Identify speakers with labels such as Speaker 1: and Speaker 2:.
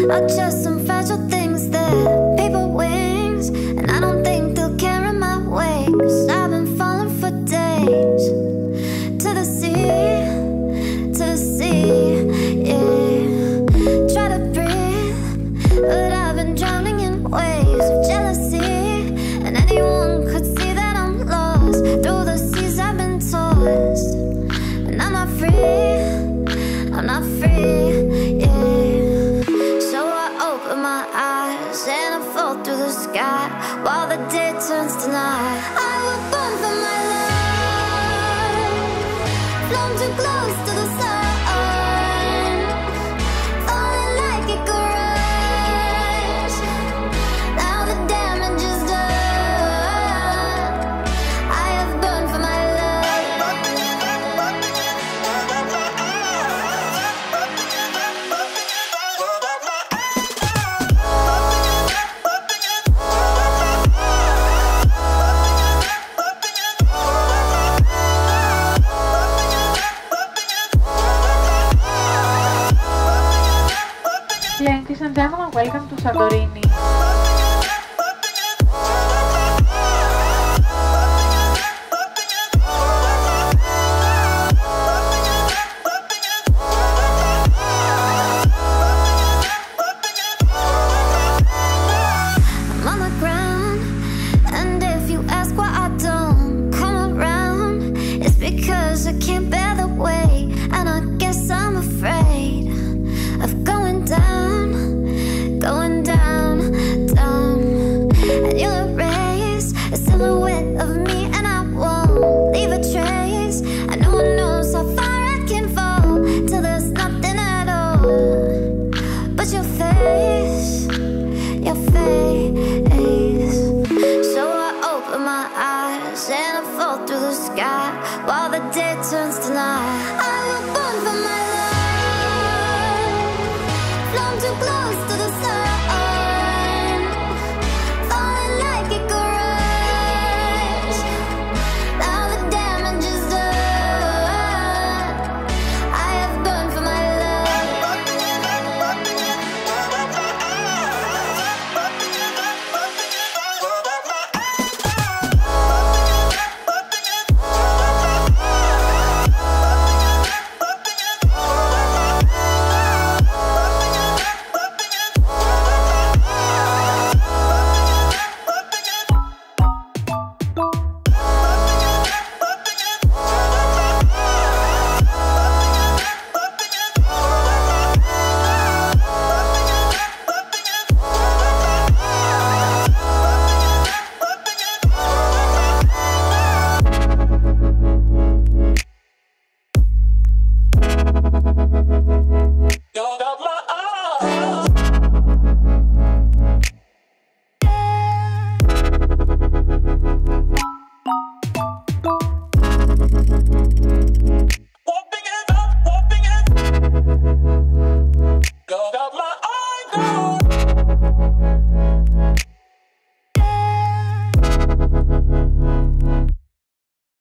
Speaker 1: are just some fragile things that paper wings, and I don't think they'll carry my weight. 'Cause I've been falling for days to the sea, yeah. Try to breathe, but I've been drowning in waves of jealousy, and anyone could see that I'm lost. Through the seas I've been tossed, and I'm not free, yeah. So I open my eyes and I fall through the sky while the day turns to night. I will burn for my love, flown too close to the sun, falling like Icarus. Now the damage is done. I have burned for my
Speaker 2: Ladies and gentlemen, welcome to Santorini.